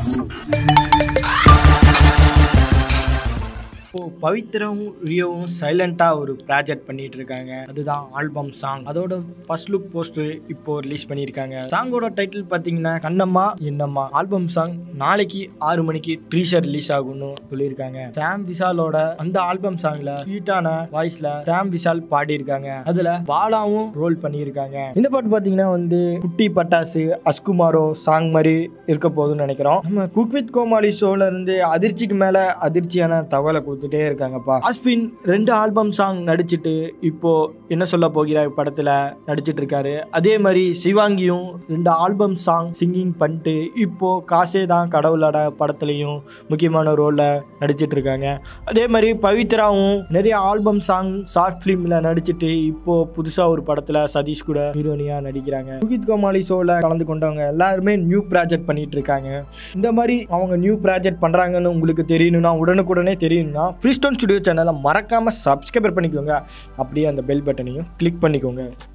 இப்போ பவித்ராவும் ரியோவும் சைலண்டா ஒரு ப்ராஜெக்ட் பண்ணிட்டு இருக்காங்க. அதுதான் ஆல்பம் சாங். அதோட ஃபர்ஸ்ட் லுக் போஸ்டர் இப்போ ரிலீஸ் பண்ணியிருக்காங்க. சாங்கோட டைட்டில் பார்த்தீங்கன்னா கண்ணம்மா என்னம்மா. ஆல்பம் சாங் நாளைக்கு 6 மணிக்கு ட்ரீசர் ரிலீஸ் ஆகும்னு சொல்லியிருக்காங்க. சாம் விஷாலோட அந்த ஆல்பம் சாங்ல ஸ்வீட்டான வாய்ஸ்ல சாம் விஷால் பாடியிருக்காங்க. அதுல பாலாவும் ரோல் பண்ணியிருக்காங்க. இந்த பாட்டு பார்த்தீங்கன்னா குட்டி பட்டாசு அஸ்குமாரோ சாங் மாதிரி இருக்க போகுதுன்னு நினைக்கிறோம். நம்ம குக் வித் கோமாளி ஷோல இருந்து அதிர்ச்சிக்கு மேல அதிர்ச்சியான தகவலை இருக்காங்கப்பா. அஸ்வின் 2 ஆல்பம் சாங் நடிச்சிட்டு இப்போ என்ன சொல்ல போகிறாய் படத்துல நடிச்சிட்டு இருக்காரு. அதே மாதிரி சிவாங்கியும் 2 ஆல்பம் சாங் சிங்கிங் பண்ணிட்டு இப்போ காசே தான் கடவுளோட படத்துலையும் முக்கியமான ரோல்ல நடிச்சிட்டு இருக்காங்க. அதே மாதிரி பவித்ராவும் நிறைய ஆல்பம் சாங் ஷார்ட் பிலிம்ல நடிச்சிட்டு இப்போ புதுசா ஒரு படத்துல சதீஷ் கூட ஹீரோனியா நடிக்கிறாங்க. குக் கோமாளி ஷோல கலந்து கொண்டவங்க எல்லாருமே நியூ ப்ராஜெக்ட் பண்ணிட்டு இருக்காங்க. இந்த மாதிரி அவங்க நியூ ப்ராஜெக்ட் பண்றாங்கன்னு உங்களுக்கு தெரியணும்னா உடனுக்குடனே தெரியணும்னா ஃப்ரீஸ்டோன் ஸ்டுடியோ சேனலை மறக்காம சப்ஸ்கிரைப் பண்ணிக்கோங்க. அப்படியே அந்த பெல் பட்டனையும் கிளிக் பண்ணிக்கோங்க.